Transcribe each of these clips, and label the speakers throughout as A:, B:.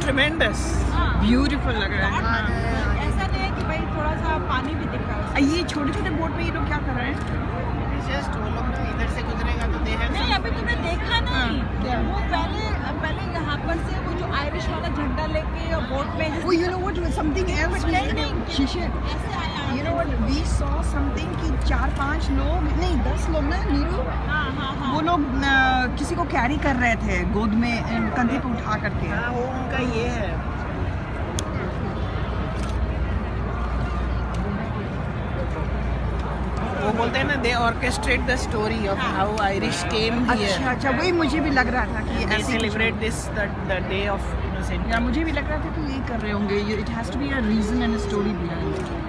A: ट्रेमेंडस, beautiful लग रहा है।
B: ऐसा नहीं है कि भाई थोड़ा सा पानी भी दिख रहा है।
A: ये छोटे छोटे बोट में ये लोग क्या कर रहे हैं?
C: जस्ट वो लोग इधर से गुजरेगा तो दे है।
B: नहीं, अभी तुमने देखा नहीं, वो पहले यहाँ पर से वो जो आयरिश वाला झंडा लेके बोट में
A: Oh, you know what? Something else. शीशे। You know what? We saw something कि 4-5 लोग, नहीं 10 लोग ना नीरू, वो लोग किसी को कैरी कर रहे थे गोद में कंधे पे उठा करके।
C: हाँ, वो उनका ये है। वो बोलते हैं ना, they orchestrate the story of how Irish came here.
A: अच्छा, वही मुझे भी लग रहा था कि
C: They
A: ऐसे
C: celebrate this the day of innocent.
A: या मुझे भी लग रहा था कि ये कर रहे होंगे। It has to be a reason and a story behind it.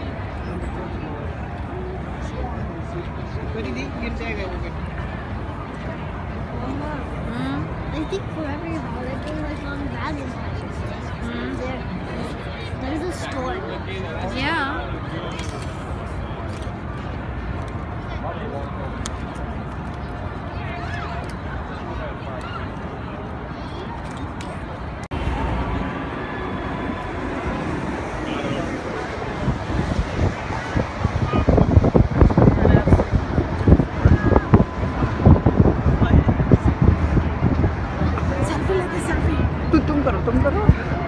C: गिर जाएगा वो।
D: I think for every holiday, like on Valentine's Day, there's a story.
B: Yeah.
A: तुम करो।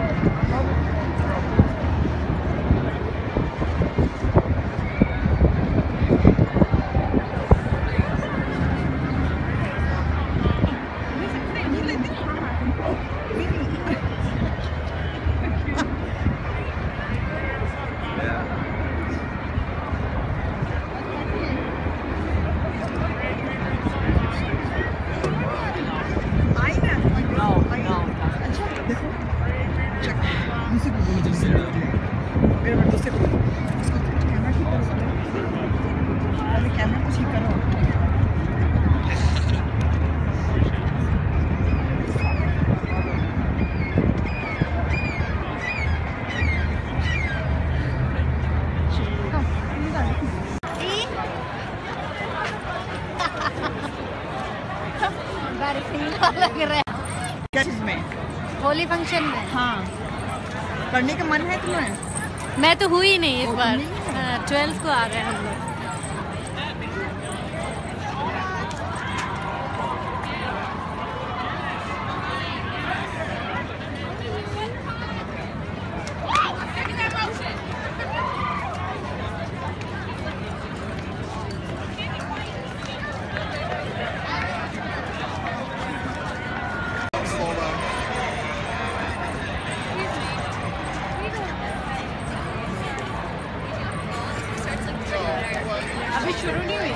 A: कैमरा को ठीक करो।
D: लग रहा है
A: क्या चीज में?
D: होली फंक्शन में।
A: हाँ, पढ़ने का मन है तुम्हें?
D: मैं तो हुई नहीं इस बार, 12th को आ गए हम लोग।
A: अभी शुरू नहीं हुई।